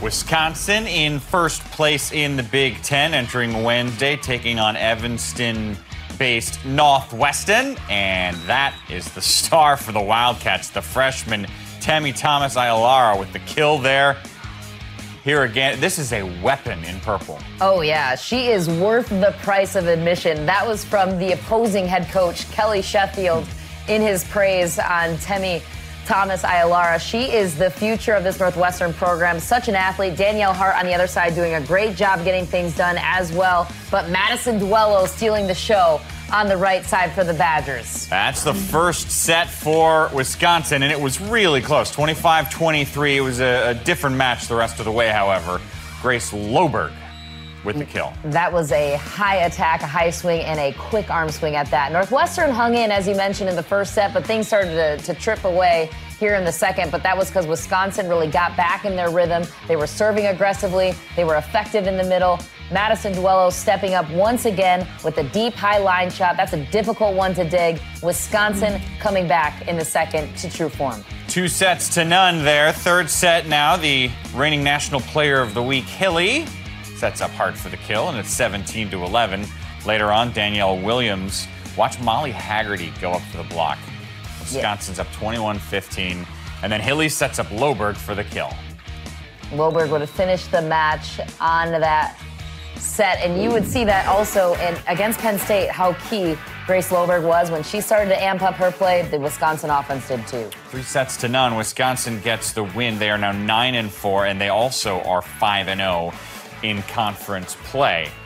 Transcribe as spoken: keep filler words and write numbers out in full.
Wisconsin in first place in the Big Ten, entering Wednesday, taking on Evanston-based Northwestern. And that is the star for the Wildcats, the freshman Temi Thomas-Aialara with the kill there. Here again, this is a weapon in purple. Oh, yeah. She is worth the price of admission. That was from the opposing head coach, Kelly Sheffield, in his praise on Temi Thomas-Aialara. She is the future of this Northwestern program. Such an athlete. Danielle Hart on the other side doing a great job getting things done as well. But Madison Duello stealing the show on the right side for the Badgers. That's the first set for Wisconsin, and it was really close. twenty-five twenty-three. It was a, a different match the rest of the way, however. Grace Loberg with the kill. That was a high attack, a high swing, and a quick arm swing at that. Northwestern hung in, as you mentioned, in the first set, but things started to, to trip away here in the second. But that was because Wisconsin really got back in their rhythm. They were serving aggressively. They were effective in the middle. Madison Duello stepping up once again with a deep high line shot. That's a difficult one to dig. Wisconsin coming back in the second to true form. Two sets to none there. Third set now, the reigning National Player of the Week, Hilly, sets up Hart for the kill, and it's seventeen to eleven. Later on, Danielle Williams. Watch Molly Haggerty go up for the block. Wisconsin's yeah. up twenty-one fifteen. And then Hilly sets up Loberg for the kill. Loberg would have finished the match on that set, and you would see that also in against Penn State, how key Grace Loberg was. When she started to amp up her play, the Wisconsin offense did too. Three sets to none. Wisconsin gets the win. They are now nine and four, and they also are five and zero in conference play.